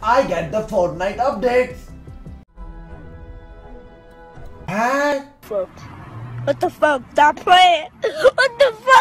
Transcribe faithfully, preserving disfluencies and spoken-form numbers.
I get the Fortnite updates. And What the fuck? Stop playing. What the fuck?